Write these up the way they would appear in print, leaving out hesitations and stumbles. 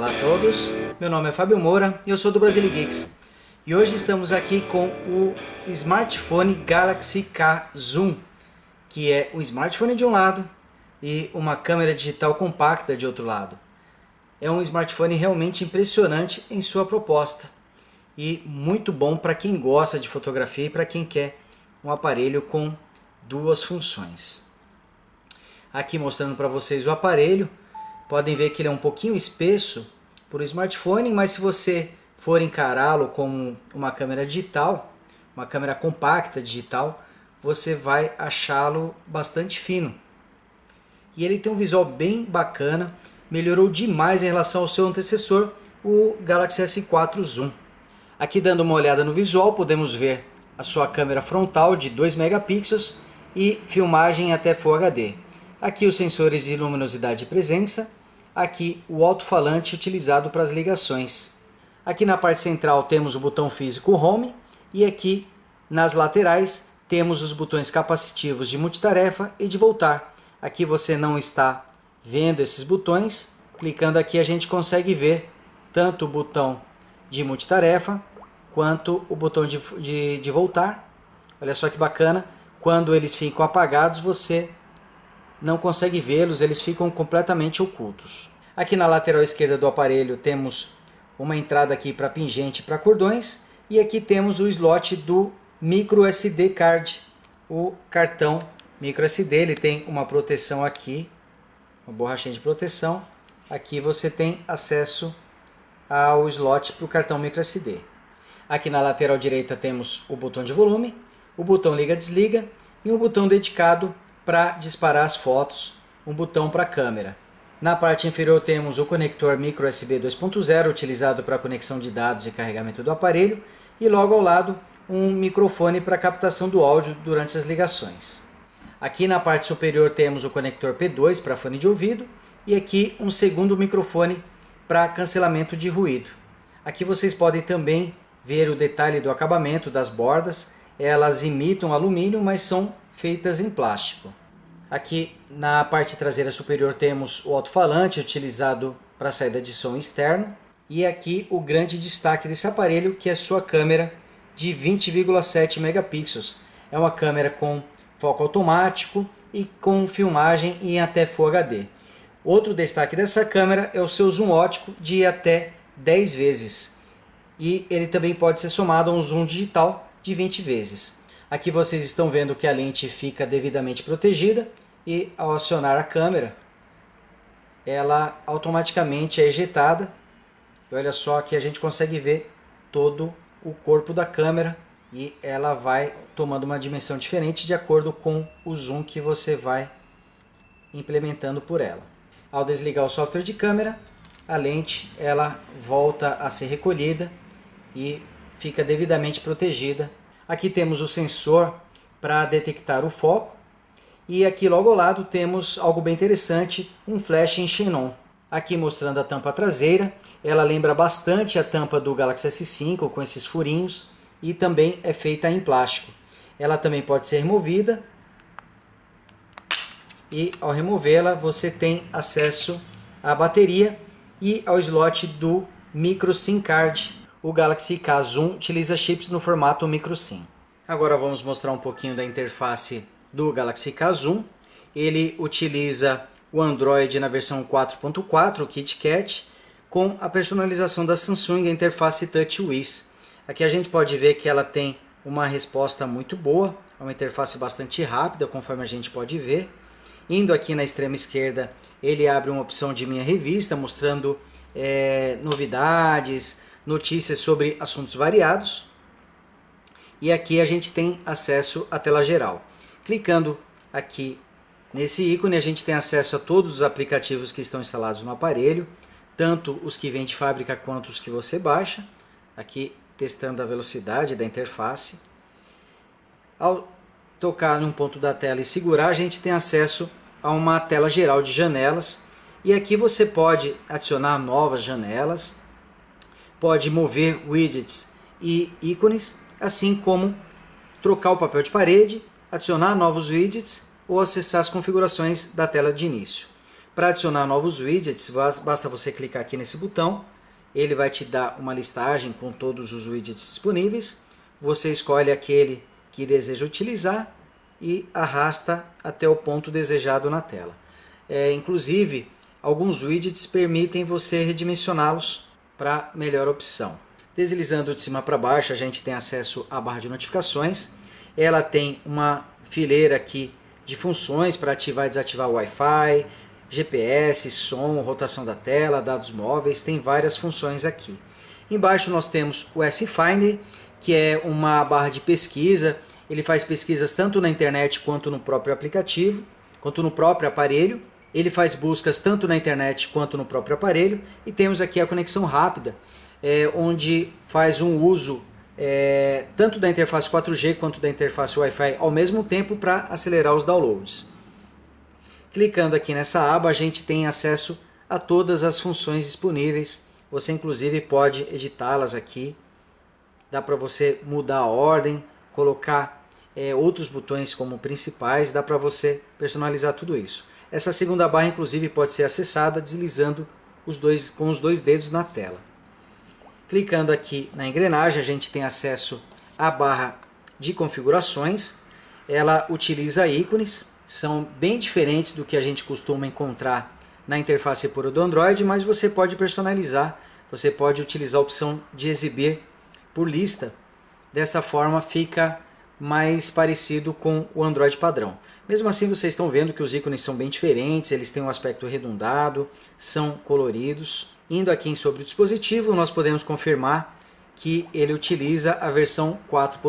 Olá a todos, meu nome é Fábio Moura e eu sou do Brasile Geeks. E hoje estamos aqui com o smartphone Galaxy K Zoom, que é um smartphone de um lado e uma câmera digital compacta de outro lado. É um smartphone realmente impressionante em sua proposta e muito bom para quem gosta de fotografia e para quem quer um aparelho com duas funções. Aqui mostrando para vocês o aparelho. Podem ver que ele é um pouquinho espesso para o smartphone, mas se você for encará-lo como uma câmera digital, uma câmera compacta digital, você vai achá-lo bastante fino. E ele tem um visual bem bacana, melhorou demais em relação ao seu antecessor, o Galaxy S4 Zoom. Aqui dando uma olhada no visual, podemos ver a sua câmera frontal de 2 megapixels e filmagem até Full HD. Aqui os sensores de luminosidade e presença, aqui o alto-falante utilizado para as ligações. Aqui na parte central temos o botão físico Home e aqui nas laterais temos os botões capacitivos de multitarefa e de voltar. Aqui você não está vendo esses botões, clicando aqui a gente consegue ver tanto o botão de multitarefa quanto o botão de voltar. Olha só que bacana, quando eles ficam apagados você não consegue vê-los, eles ficam completamente ocultos. Aqui na lateral esquerda do aparelho temos uma entrada aqui para pingente para cordões e aqui temos o slot do micro SD card, o cartão micro SD. Ele tem uma proteção aqui, uma borrachinha de proteção. Aqui você tem acesso ao slot para o cartão micro SD. Aqui na lateral direita temos o botão de volume, o botão liga-desliga e um botão dedicado para disparar as fotos, um botão para a câmera. Na parte inferior temos o conector micro USB 2.0 utilizado para conexão de dados e carregamento do aparelho e logo ao lado um microfone para captação do áudio durante as ligações. Aqui na parte superior temos o conector P2 para fone de ouvido e aqui um segundo microfone para cancelamento de ruído. Aqui vocês podem também ver o detalhe do acabamento das bordas. Elas imitam alumínio, mas são feitas em plástico. Aqui na parte traseira superior temos o alto-falante utilizado para saída de som externo e aqui o grande destaque desse aparelho, que é sua câmera de 20,7 megapixels. É uma câmera com foco automático e com filmagem em até Full HD. Outro destaque dessa câmera é o seu zoom óptico de até 10 vezes e ele também pode ser somado a um zoom digital de 20 vezes. Aqui vocês estão vendo que a lente fica devidamente protegida e ao acionar a câmera, ela automaticamente é ejetada. E olha só que a gente consegue ver todo o corpo da câmera e ela vai tomando uma dimensão diferente de acordo com o zoom que você vai implementando por ela. Ao desligar o software de câmera, a lente ela volta a ser recolhida e fica devidamente protegida. Aqui temos o sensor para detectar o foco e aqui logo ao lado temos algo bem interessante, um flash em xenon. Aqui mostrando a tampa traseira, ela lembra bastante a tampa do Galaxy S5 com esses furinhos e também é feita em plástico. Ela também pode ser removida e ao removê-la você tem acesso à bateria e ao slot do micro SIM card. O Galaxy K Zoom utiliza chips no formato micro SIM. Agora vamos mostrar um pouquinho da interface do Galaxy K Zoom. Ele utiliza o Android na versão 4.4, o KitKat, com a personalização da Samsung, a interface TouchWiz. Aqui a gente pode ver que ela tem uma resposta muito boa, é uma interface bastante rápida, conforme a gente pode ver. Indo aqui na extrema esquerda, ele abre uma opção de Minha Revista, mostrando novidades, notícias sobre assuntos variados. E aqui a gente tem acesso à tela geral. Clicando aqui nesse ícone a gente tem acesso a todos os aplicativos que estão instalados no aparelho, tanto os que vêm de fábrica quanto os que você baixa. Aqui testando a velocidade da interface. Ao tocar num ponto da tela e segurar, a gente tem acesso a uma tela geral de janelas. E aqui você pode adicionar novas janelas, pode mover widgets e ícones, assim como trocar o papel de parede, adicionar novos widgets ou acessar as configurações da tela de início. Para adicionar novos widgets, basta você clicar aqui nesse botão. Ele vai te dar uma listagem com todos os widgets disponíveis. Você escolhe aquele que deseja utilizar e arrasta até o ponto desejado na tela. Inclusive, alguns widgets permitem você redimensioná-los para melhor opção. Deslizando de cima para baixo, a gente tem acesso à barra de notificações. Ela tem uma fileira aqui de funções para ativar e desativar o Wi-Fi, GPS, som, rotação da tela, dados móveis, tem várias funções aqui. Embaixo nós temos o S-Finder, que é uma barra de pesquisa. Ele faz pesquisas tanto na internet quanto no próprio aplicativo, quanto no próprio aparelho. Ele faz buscas tanto na internet quanto no próprio aparelho. E temos aqui a conexão rápida, onde faz um uso tanto da interface 4G quanto da interface Wi-Fi ao mesmo tempo para acelerar os downloads. Clicando aqui nessa aba, a gente tem acesso a todas as funções disponíveis. Você inclusive pode editá-las aqui. Dá para você mudar a ordem, colocar outros botões como principais, dá para você personalizar tudo isso. Essa segunda barra inclusive pode ser acessada deslizando com os dois dedos na tela. Clicando aqui na engrenagem, a gente tem acesso à barra de configurações. Ela utiliza ícones, são bem diferentes do que a gente costuma encontrar na interface pura do Android, mas você pode personalizar, você pode utilizar a opção de exibir por lista. Dessa forma fica mais parecido com o Android padrão. Mesmo assim, vocês estão vendo que os ícones são bem diferentes, eles têm um aspecto arredondado, são coloridos. Indo aqui em sobre o dispositivo, nós podemos confirmar que ele utiliza a versão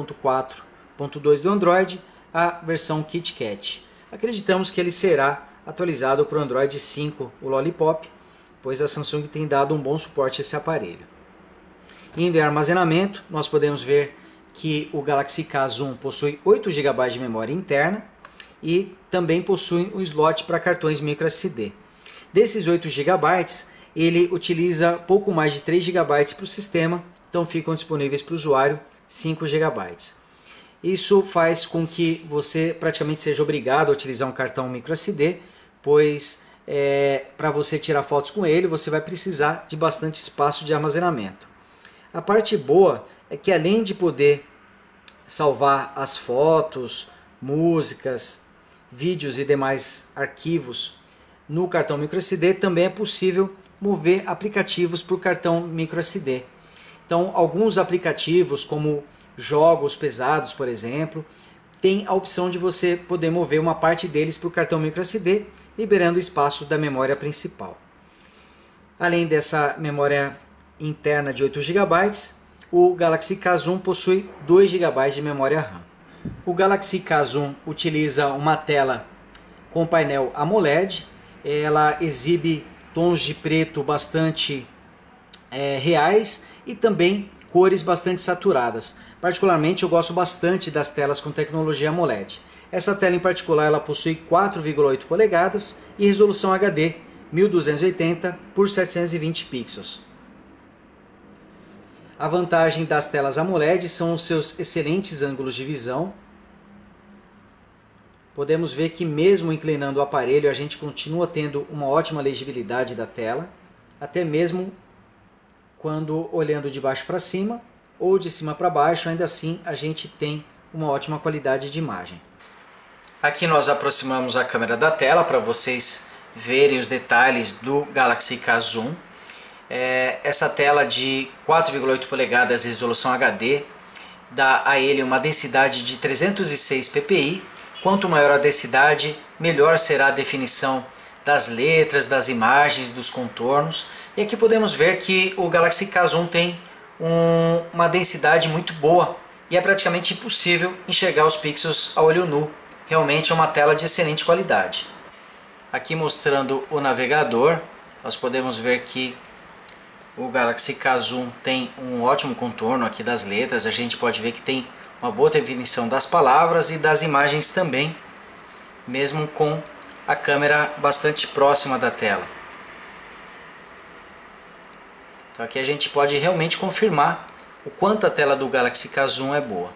4.4.2 do Android, a versão KitKat. Acreditamos que ele será atualizado para o Android 5, o Lollipop, pois a Samsung tem dado um bom suporte a esse aparelho. Indo em armazenamento, nós podemos ver que o Galaxy K Zoom possui 8 GB de memória interna e também possui um slot para cartões microSD. Desses 8 GB, ele utiliza pouco mais de 3 GB para o sistema, então ficam disponíveis para o usuário 5 GB. Isso faz com que você praticamente seja obrigado a utilizar um cartão microSD, pois para você tirar fotos com ele, você vai precisar de bastante espaço de armazenamento. A parte boa é que além de poder salvar as fotos, músicas, vídeos e demais arquivos no cartão microSD, também é possível mover aplicativos para o cartão microSD. Então, alguns aplicativos, como jogos pesados, por exemplo, tem a opção de você poder mover uma parte deles para o cartão microSD, liberando espaço da memória principal. Além dessa memória interna de 8 GB, o Galaxy K Zoom possui 2 GB de memória RAM. O Galaxy K Zoom utiliza uma tela com painel AMOLED, ela exibe tons de preto bastante reais e também cores bastante saturadas. Particularmente eu gosto bastante das telas com tecnologia AMOLED. Essa tela em particular ela possui 4,8 polegadas e resolução HD 1280 por 720 pixels. A vantagem das telas AMOLED são os seus excelentes ângulos de visão. Podemos ver que mesmo inclinando o aparelho a gente continua tendo uma ótima legibilidade da tela, até mesmo quando olhando de baixo para cima ou de cima para baixo, ainda assim a gente tem uma ótima qualidade de imagem. Aqui nós aproximamos a câmera da tela para vocês verem os detalhes do Galaxy K Zoom. Essa tela de 4,8 polegadas de resolução HD dá a ele uma densidade de 306 ppi. Quanto maior a densidade, melhor será a definição das letras, das imagens, dos contornos. E aqui podemos ver que o Galaxy K Zoom tem uma densidade muito boa e é praticamente impossível enxergar os pixels a olho nu. Realmente é uma tela de excelente qualidade. Aqui mostrando o navegador, nós podemos ver que o Galaxy K Zoom tem um ótimo contorno aqui das letras. A gente pode ver que tem uma boa definição das palavras e das imagens também, mesmo com a câmera bastante próxima da tela. Então aqui a gente pode realmente confirmar o quanto a tela do Galaxy K Zoom é boa.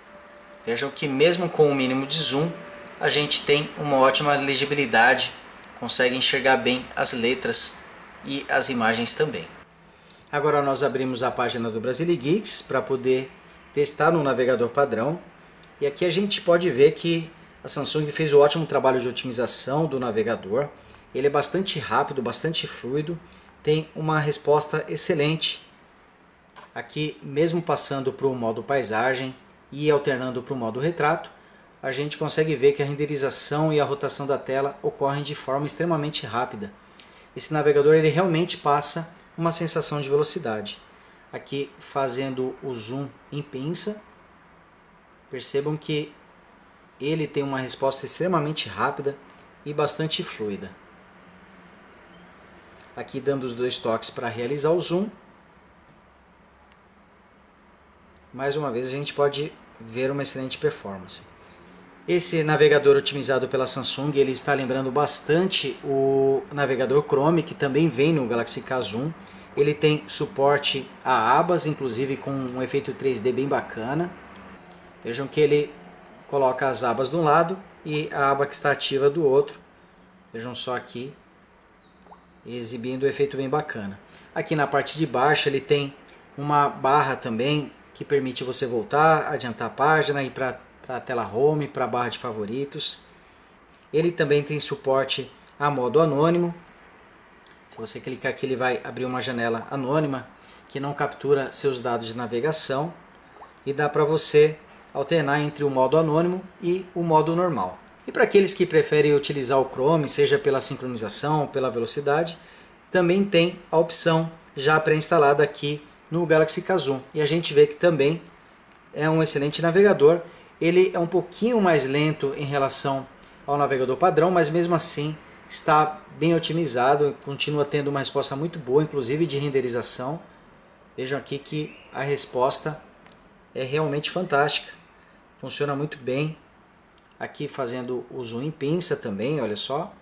Vejam que mesmo com o mínimo de zoom, a gente tem uma ótima legibilidade consegue enxergar bem as letras e as imagens também. Agora nós abrimos a página do Brasilegeeks para poder testar no navegador padrão. E aqui a gente pode ver que a Samsung fez um ótimo trabalho de otimização do navegador. Ele é bastante rápido, bastante fluido, tem uma resposta excelente. Aqui, mesmo passando para o modo paisagem e alternando para o modo retrato, a gente consegue ver que a renderização e a rotação da tela ocorrem de forma extremamente rápida. Esse navegador ele realmente passa uma sensação de velocidade. Aqui fazendo o zoom em pinça, percebam que ele tem uma resposta extremamente rápida e bastante fluida. Aqui dando os 2 toques para realizar o zoom. Mais uma vez a gente pode ver uma excelente performance. Esse navegador otimizado pela Samsung, ele está lembrando bastante o navegador Chrome, que também vem no Galaxy K Zoom. Ele tem suporte a abas, inclusive com um efeito 3D bem bacana. Vejam que ele coloca as abas de um lado e a aba que está ativa do outro. Vejam só aqui, exibindo um efeito bem bacana. Aqui na parte de baixo ele tem uma barra também que permite você voltar, adiantar a página, ir para a tela home, para a barra de favoritos. Ele também tem suporte a modo anônimo. Se você clicar aqui ele vai abrir uma janela anônima que não captura seus dados de navegação e dá para você alternar entre o modo anônimo e o modo normal. E para aqueles que preferem utilizar o Chrome, seja pela sincronização, pela velocidade, também tem a opção já pré-instalada aqui no Galaxy K Zoom. E a gente vê que também é um excelente navegador. Ele é um pouquinho mais lento em relação ao navegador padrão, mas mesmo assim está bem otimizado, continua tendo uma resposta muito boa, inclusive de renderização. Vejam aqui que a resposta é realmente fantástica, funciona muito bem. Aqui fazendo o zoom em pinça também, olha só.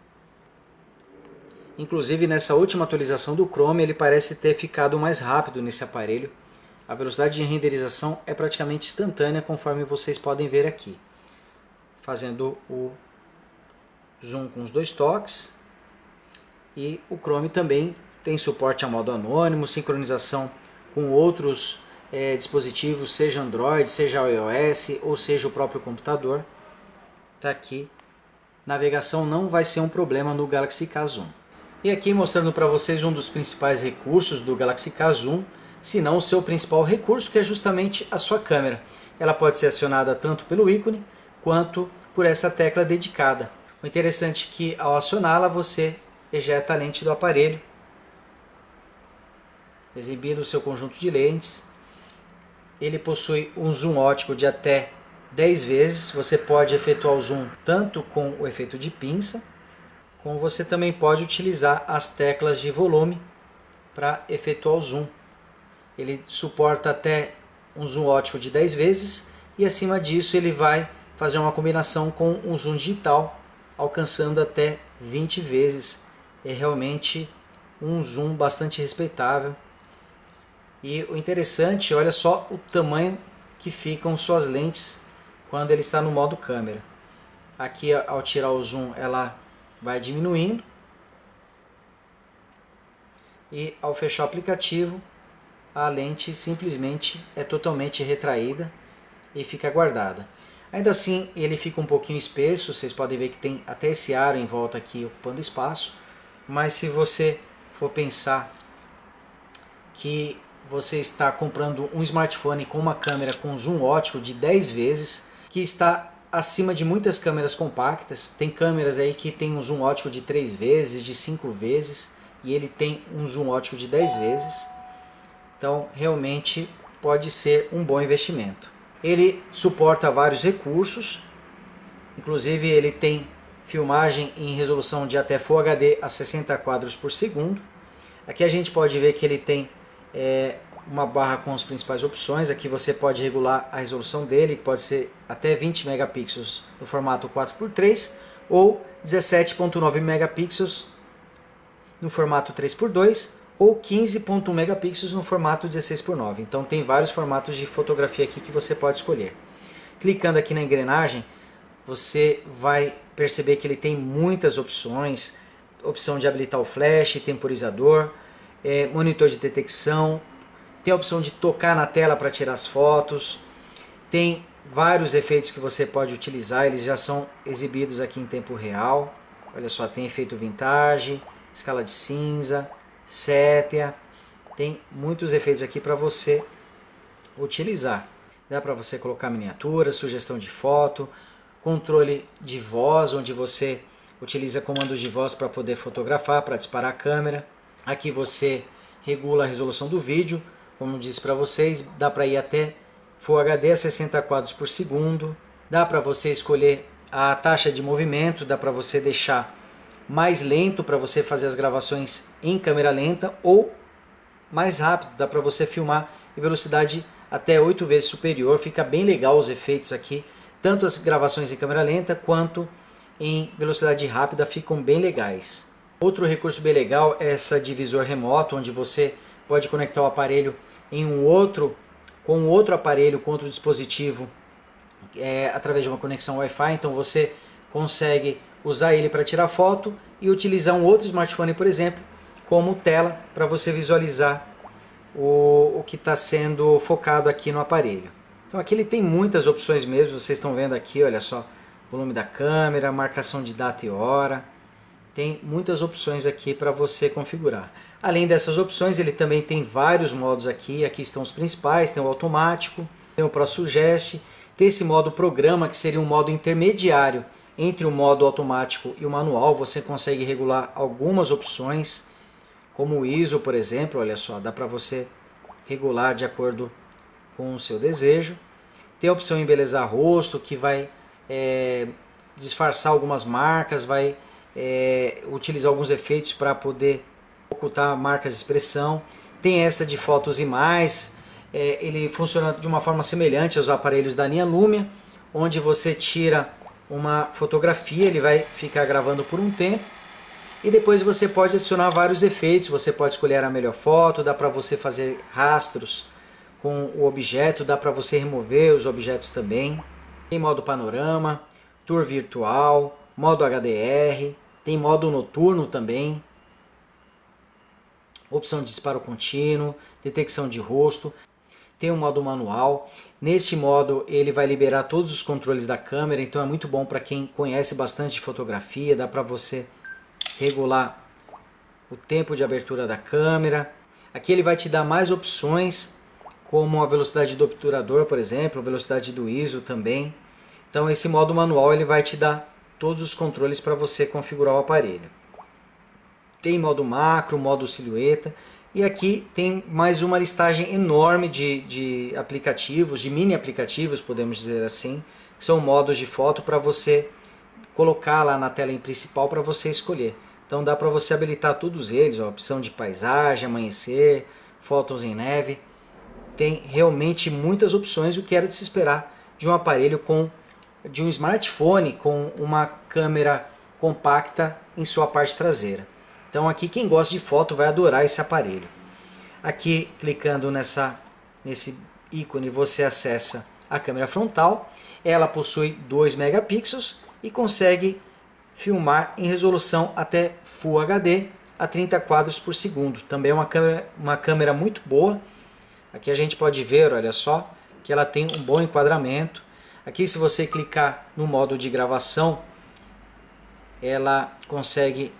Inclusive nessa última atualização do Chrome ele parece ter ficado mais rápido nesse aparelho. A velocidade de renderização é praticamente instantânea, conforme vocês podem ver aqui. Fazendo o zoom com os 2 toques. E o Chrome também tem suporte a modo anônimo, sincronização com outros dispositivos, seja Android, seja iOS ou seja o próprio computador. Está aqui. Navegação não vai ser um problema no Galaxy K Zoom. E aqui mostrando para vocês um dos principais recursos do Galaxy K Zoom, se não o seu principal recurso, que é justamente a sua câmera. Ela pode ser acionada tanto pelo ícone quanto por essa tecla dedicada. O interessante é que ao acioná-la você ejeta a lente do aparelho, exibindo o seu conjunto de lentes. Ele possui um zoom ótico de até 10 vezes. Você pode efetuar o zoom tanto com o efeito de pinça, como você também pode utilizar as teclas de volume para efetuar o zoom. Ele suporta até um zoom ótico de 10 vezes e acima disso ele vai fazer uma combinação com um zoom digital, alcançando até 20 vezes. É realmente um zoom bastante respeitável. E o interessante, olha só o tamanho que ficam suas lentes quando ele está no modo câmera. Aqui ao tirar o zoom ela vai diminuindo. E ao fechar o aplicativo a lente simplesmente é totalmente retraída e fica guardada. Ainda assim ele fica um pouquinho espesso, vocês podem ver que tem até esse aro em volta aqui ocupando espaço. Mas se você for pensar que você está comprando um smartphone com uma câmera com zoom ótico de 10 vezes, que está acima de muitas câmeras compactas. Tem câmeras aí que tem um zoom ótico de 3 vezes, de 5 vezes, e ele tem um zoom ótico de 10 vezes. Então realmente pode ser um bom investimento. Ele suporta vários recursos, inclusive ele tem filmagem em resolução de até Full HD a 60 quadros por segundo. Aqui a gente pode ver que ele tem uma barra com as principais opções. Aqui você pode regular a resolução dele, que pode ser até 20 megapixels no formato 4x3 ou 17.9 megapixels no formato 3x2 ou 15.1 megapixels no formato 16x9. Então tem vários formatos de fotografia aqui que você pode escolher. Clicando aqui na engrenagem, você vai perceber que ele tem muitas opções, opção de habilitar o flash, temporizador, monitor de detecção, tem a opção de tocar na tela para tirar as fotos, tem vários efeitos que você pode utilizar, eles já são exibidos aqui em tempo real. Olha só, tem efeito vintage, escala de cinza, sépia, tem muitos efeitos aqui para você utilizar. Dá para você colocar miniatura, sugestão de foto, controle de voz, onde você utiliza comandos de voz para poder fotografar, para disparar a câmera. Aqui você regula a resolução do vídeo, como disse para vocês, dá para ir até Full HD a 60 quadros por segundo. Dá para você escolher a taxa de movimento, dá para você deixar mais lento para você fazer as gravações em câmera lenta ou mais rápido, dá para você filmar em velocidade até 8 vezes superior. Fica bem legal os efeitos aqui, tanto as gravações em câmera lenta quanto em velocidade rápida ficam bem legais. Outro recurso bem legal é essa divisor remoto, onde você pode conectar o aparelho em com outro aparelho, com outro dispositivo, através de uma conexão Wi-Fi. Então você consegue usar ele para tirar foto e utilizar um outro smartphone, por exemplo, como tela para você visualizar o que está sendo focado aqui no aparelho. Então aqui ele tem muitas opções mesmo, vocês estão vendo aqui, olha só, volume da câmera, marcação de data e hora, tem muitas opções aqui para você configurar. Além dessas opções, ele também tem vários modos aqui, aqui estão os principais, tem o automático, tem o ProSuggest, tem esse modo programa, que seria um modo intermediário entre o modo automático e o manual. Você consegue regular algumas opções, como o ISO, por exemplo, olha só, dá para você regular de acordo com o seu desejo. Tem a opção embelezar rosto, que vai disfarçar algumas marcas, vai utilizar alguns efeitos para poder ocultar marcas de expressão. Tem essa de fotos e mais, ele funciona de uma forma semelhante aos aparelhos da linha Lumia, onde você tira uma fotografia, ele vai ficar gravando por um tempo e depois você pode adicionar vários efeitos. Você pode escolher a melhor foto, dá para você fazer rastros com o objeto, dá para você remover os objetos também. Tem modo panorama, tour virtual, modo HDR, tem modo noturno também, opção de disparo contínuo, detecção de rosto, tem um modo manual. Neste modo ele vai liberar todos os controles da câmera, então é muito bom para quem conhece bastante de fotografia, dá para você regular o tempo de abertura da câmera. Aqui ele vai te dar mais opções, como a velocidade do obturador, por exemplo, a velocidade do ISO também. Então esse modo manual ele vai te dar todos os controles para você configurar o aparelho. Tem modo macro, modo silhueta, e aqui tem mais uma listagem enorme de aplicativos, de mini aplicativos, podemos dizer assim, que são modos de foto para você colocar lá na tela principal para você escolher. Então dá para você habilitar todos eles, a opção de paisagem, amanhecer, fotos em neve. Tem realmente muitas opções, o que era de se esperar de um aparelho de um smartphone com uma câmera compacta em sua parte traseira. Então aqui quem gosta de foto vai adorar esse aparelho. Aqui clicando nesse ícone você acessa a câmera frontal. Ela possui 2 megapixels e consegue filmar em resolução até Full HD a 30 quadros por segundo. Também é uma câmera muito boa. Aqui a gente pode ver, olha só, que ela tem um bom enquadramento. Aqui se você clicar no modo de gravação, ela consegue...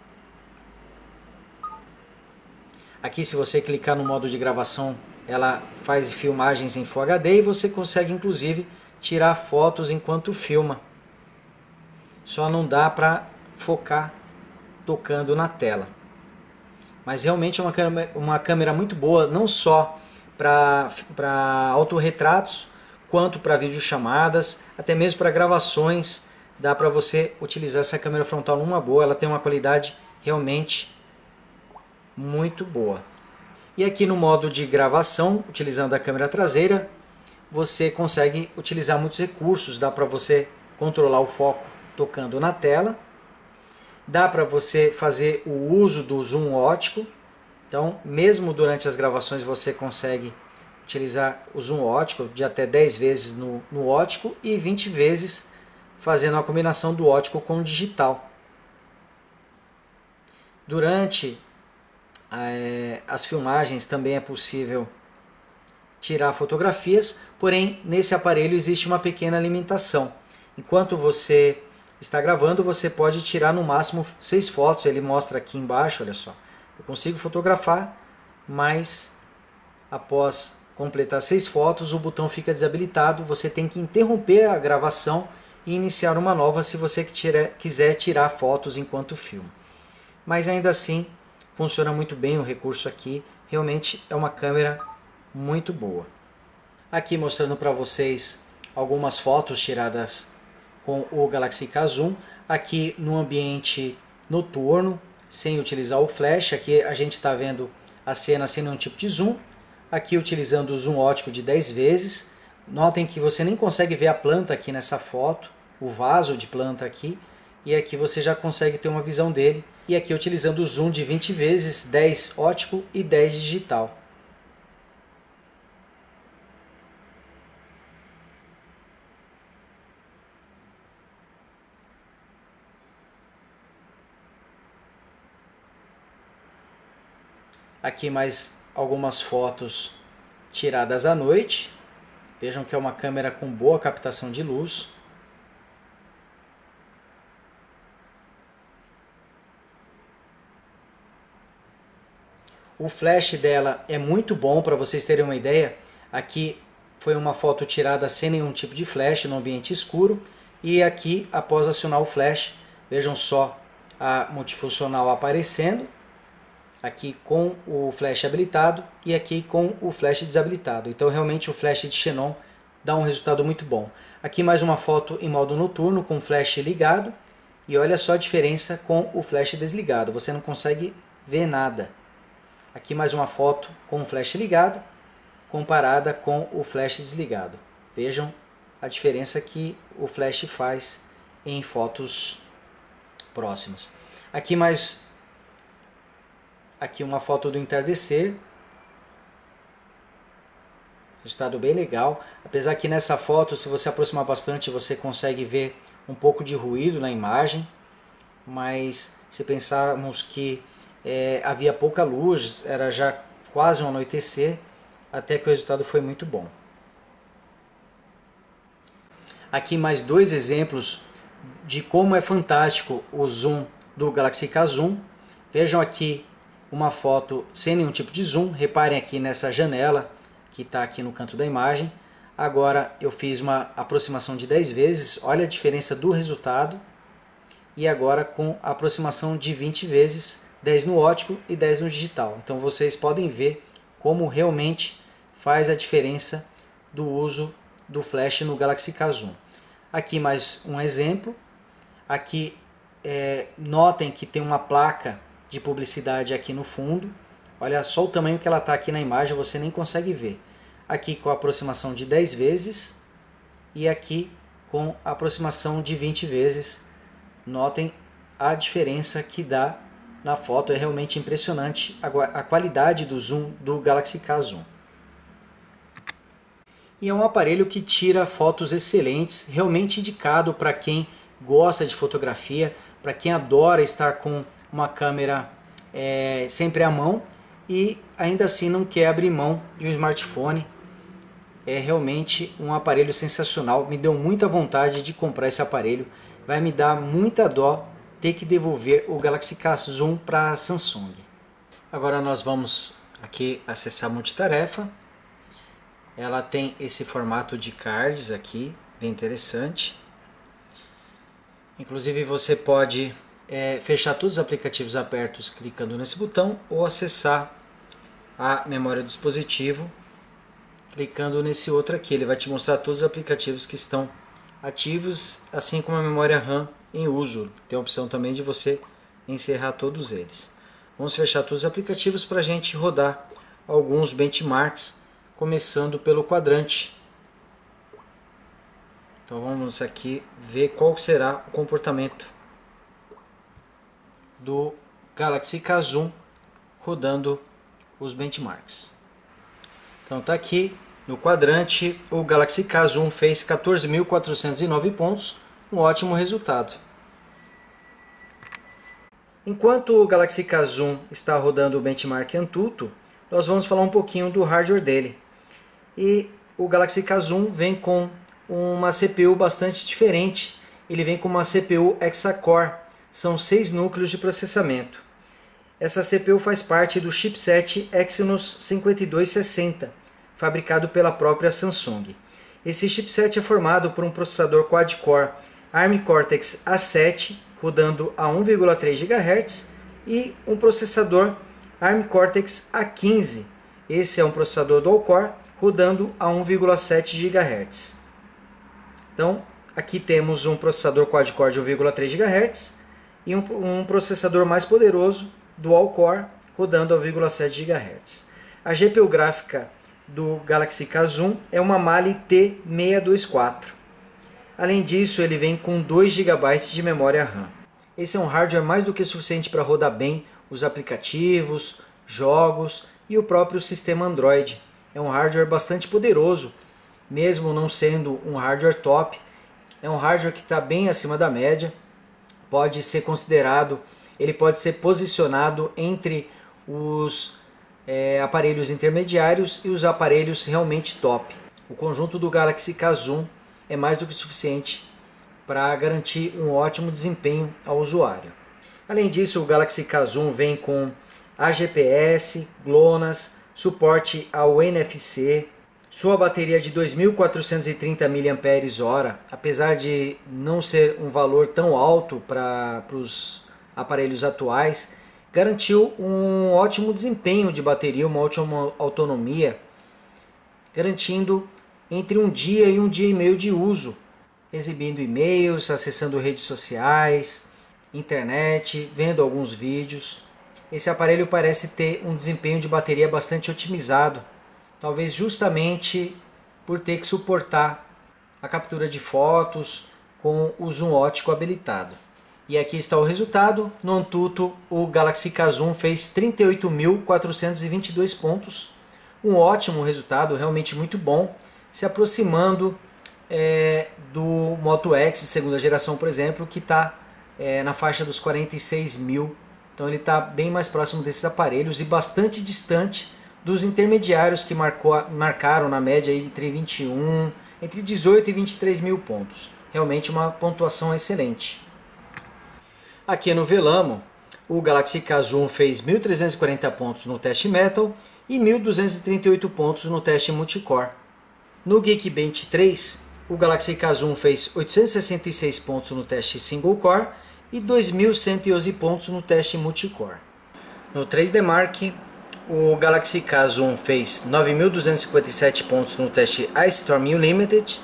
Aqui se você clicar no modo de gravação, ela faz filmagens em Full HD e você consegue inclusive tirar fotos enquanto filma. Só não dá para focar tocando na tela. Mas realmente é uma câmera muito boa, não só para autorretratos, quanto para videochamadas, até mesmo para gravações. Dá para você utilizar essa câmera frontal numa boa, ela tem uma qualidade realmente muito boa. E aqui no modo de gravação, utilizando a câmera traseira, você consegue utilizar muitos recursos. Dá para você controlar o foco tocando na tela, dá para você fazer o uso do zoom óptico. Então mesmo durante as gravações você consegue utilizar o zoom óptico de até 10 vezes no óptico e 20 vezes fazendo a combinação do óptico com o digital. Durante as filmagens também é possível tirar fotografias, porém nesse aparelho existe uma pequena limitação. Enquanto você está gravando, você pode tirar no máximo 6 fotos, ele mostra aqui embaixo, olha só. Eu consigo fotografar, mas após completar 6 fotos, o botão fica desabilitado, você tem que interromper a gravação e iniciar uma nova se você quiser tirar fotos enquanto filma. Mas ainda assim, funciona muito bem o recurso aqui, realmente é uma câmera muito boa. Aqui mostrando para vocês algumas fotos tiradas com o Galaxy K Zoom, aqui no ambiente noturno, sem utilizar o flash. Aqui a gente está vendo a cena sem nenhum tipo de zoom, aqui utilizando o zoom óptico de 10 vezes. Notem que você nem consegue ver a planta aqui nessa foto, o vaso de planta aqui, e aqui você já consegue ter uma visão dele. E aqui utilizando o zoom de 20 vezes, 10 óptico e 10 digital. Aqui mais algumas fotos tiradas à noite. Vejam que é uma câmera com boa captação de luz. O flash dela é muito bom, para vocês terem uma ideia. Aqui foi uma foto tirada sem nenhum tipo de flash, no ambiente escuro. E aqui, após acionar o flash, vejam só a multifuncional aparecendo. Aqui com o flash habilitado e aqui com o flash desabilitado. Então realmente o flash de Xenon dá um resultado muito bom. Aqui mais uma foto em modo noturno com o flash ligado. E olha só a diferença com o flash desligado. Você não consegue ver nada. Aqui mais uma foto com o flash ligado comparada com o flash desligado. Vejam a diferença que o flash faz em fotos próximas. Aqui uma foto do entardecer. Resultado bem legal. Apesar que nessa foto, se você aproximar bastante, você consegue ver um pouco de ruído na imagem. Mas se pensarmos que havia pouca luz, era já quase um anoitecer, até que o resultado foi muito bom. Aqui mais 2 exemplos de como é fantástico o zoom do Galaxy K Zoom. Vejam aqui uma foto sem nenhum tipo de zoom. Reparem aqui nessa janela que está aqui no canto da imagem. Agora eu fiz uma aproximação de 10 vezes. Olha a diferença do resultado. E agora com a aproximação de 20 vezes, 10 no óptico e 10 no digital. Então vocês podem ver como realmente faz a diferença do uso do flash no Galaxy K Zoom. Aqui mais um exemplo. Aqui notem que tem uma placa de publicidade aqui no fundo. Olha só o tamanho que ela está aqui na imagem, você nem consegue ver. Aqui com a aproximação de 10 vezes e aqui com a aproximação de 20 vezes. Notem a diferença que dá na foto, é realmente impressionante a qualidade do zoom do Galaxy K Zoom. E é um aparelho que tira fotos excelentes, realmente indicado para quem gosta de fotografia, para quem adora estar com uma câmera sempre à mão e ainda assim não quer abrir mão de um smartphone. É realmente um aparelho sensacional, me deu muita vontade de comprar esse aparelho. Vai me dar muita dó ter que devolver o Galaxy K Zoom para a Samsung. Agora nós vamos aqui acessar a multitarefa. Ela tem esse formato de cards aqui, bem interessante. Inclusive você pode fechar todos os aplicativos abertos clicando nesse botão ou acessar a memória do dispositivo clicando nesse outro aqui. Ele vai te mostrar todos os aplicativos que estão ativos, assim como a memória RAM em uso. Tem a opção também de você encerrar todos eles. Vamos fechar todos os aplicativos para a gente rodar alguns benchmarks, começando pelo quadrante. Então vamos aqui ver qual será o comportamento do Galaxy K Zoom rodando os benchmarks. Então está aqui no quadrante, o Galaxy K Zoom fez 14.409 pontos, um ótimo resultado. Enquanto o Galaxy K Zoom está rodando o benchmark Antutu, nós vamos falar um pouquinho do hardware dele. E o Galaxy K Zoom vem com uma CPU bastante diferente. Ele vem com uma CPU Hexa-Core, são 6 núcleos de processamento. Essa CPU faz parte do chipset Exynos 5260, fabricado pela própria Samsung. Esse chipset é formado por um processador quad-core ARM Cortex A7, rodando a 1,3 GHz, e um processador ARM Cortex A15. Esse é um processador dual-core, rodando a 1,7 GHz. Então, aqui temos um processador quad-core de 1,3 GHz e um processador mais poderoso, dual-core, rodando a 1,7 GHz. A GPU gráfica do Galaxy K Zoom é uma Mali T624. Além disso, ele vem com 2 GB de memória RAM. Esse é um hardware mais do que suficiente para rodar bem os aplicativos, jogos e o próprio sistema Android. É um hardware bastante poderoso, mesmo não sendo um hardware top. É um hardware que está bem acima da média. Pode ser considerado, ele pode ser posicionado entre os aparelhos intermediários e os aparelhos realmente top. O conjunto do Galaxy K Zoom é mais do que suficiente para garantir um ótimo desempenho ao usuário. Além disso, o Galaxy K Zoom vem com AGPS, GLONASS, suporte ao NFC, sua bateria de 2.430 mAh, apesar de não ser um valor tão alto para os aparelhos atuais, garantiu um ótimo desempenho de bateria, uma ótima autonomia, garantindo entre um dia e um dia e meio de uso, exibindo e-mails, acessando redes sociais, internet, vendo alguns vídeos. Esse aparelho parece ter um desempenho de bateria bastante otimizado, talvez justamente por ter que suportar a captura de fotos com o zoom óptico habilitado. E aqui está o resultado. No Antutu, o Galaxy K Zoom fez 38.422 pontos, um ótimo resultado, realmente muito bom, se aproximando do Moto X segunda geração, por exemplo, que está na faixa dos 46.000. Então ele está bem mais próximo desses aparelhos e bastante distante dos intermediários que marcaram na média entre 18 e 23 mil pontos. Realmente uma pontuação excelente. Aqui no Velamo, o Galaxy K Zoom fez 1.340 pontos no teste Metal e 1.238 pontos no teste Multicore. No Geekbench 3, o Galaxy K Zoom fez 866 pontos no teste Single Core e 2.111 pontos no teste Multicore. No 3D Mark, o Galaxy K Zoom fez 9.257 pontos no teste Ice Storm Unlimited,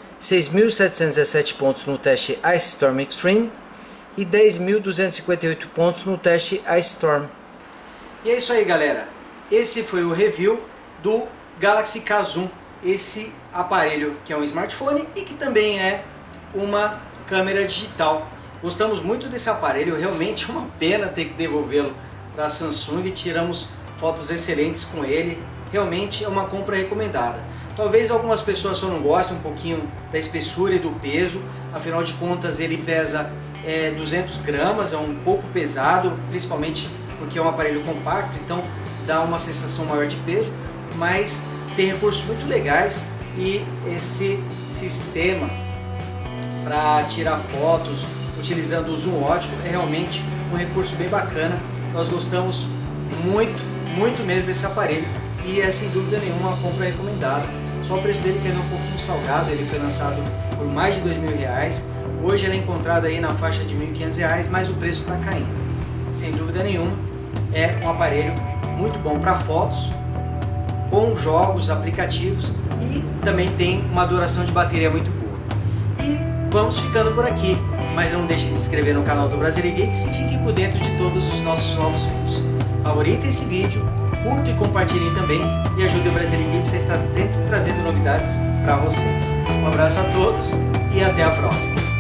6.717 pontos no teste Ice Storm Extreme e 10.258 pontos no teste Ice Storm. E é isso aí, galera. Esse foi o review do Galaxy K Zoom, esse aparelho que é um smartphone e que também é uma câmera digital. Gostamos muito desse aparelho, realmente é uma pena ter que devolvê-lo para a Samsung. Tiramos fotos excelentes com ele, realmente é uma compra recomendada. Talvez algumas pessoas só não gostem um pouquinho da espessura e do peso, afinal de contas ele pesa 200 gramas, é um pouco pesado, principalmente porque é um aparelho compacto, então dá uma sensação maior de peso, mas tem recursos muito legais e esse sistema para tirar fotos utilizando o zoom óptico é realmente um recurso bem bacana. Nós gostamos muito mesmo desse aparelho e é sem dúvida nenhuma uma compra recomendada. Só o preço dele que é um pouquinho salgado, ele foi lançado por mais de R$2.000. Hoje ele é encontrado aí na faixa de R$1.500, mas o preço está caindo. Sem dúvida nenhuma, é um aparelho muito bom para fotos, com jogos, aplicativos e também tem uma duração de bateria muito boa. E vamos ficando por aqui, mas não deixe de se inscrever no canal do Brasilegeeks e fique por dentro de todos os nossos novos vídeos. Favoritem esse vídeo, curtam e compartilhem também e ajudem o Brasilegeeks a estar sempre trazendo novidades para vocês. Um abraço a todos e até a próxima!